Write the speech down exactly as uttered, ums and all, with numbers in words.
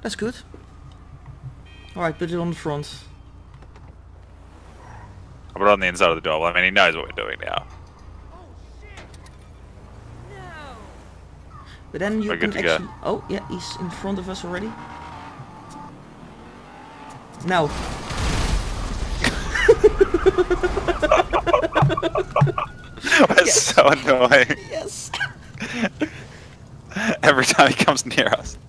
That's good. Alright, put it on the front. I put it on the inside of the door. Well, I mean, he knows what we're doing now. But then you We're can good to actually... go. Oh, yeah, he's in front of us already. Now. That's Yes. so annoying. Yes! Every time he comes near us.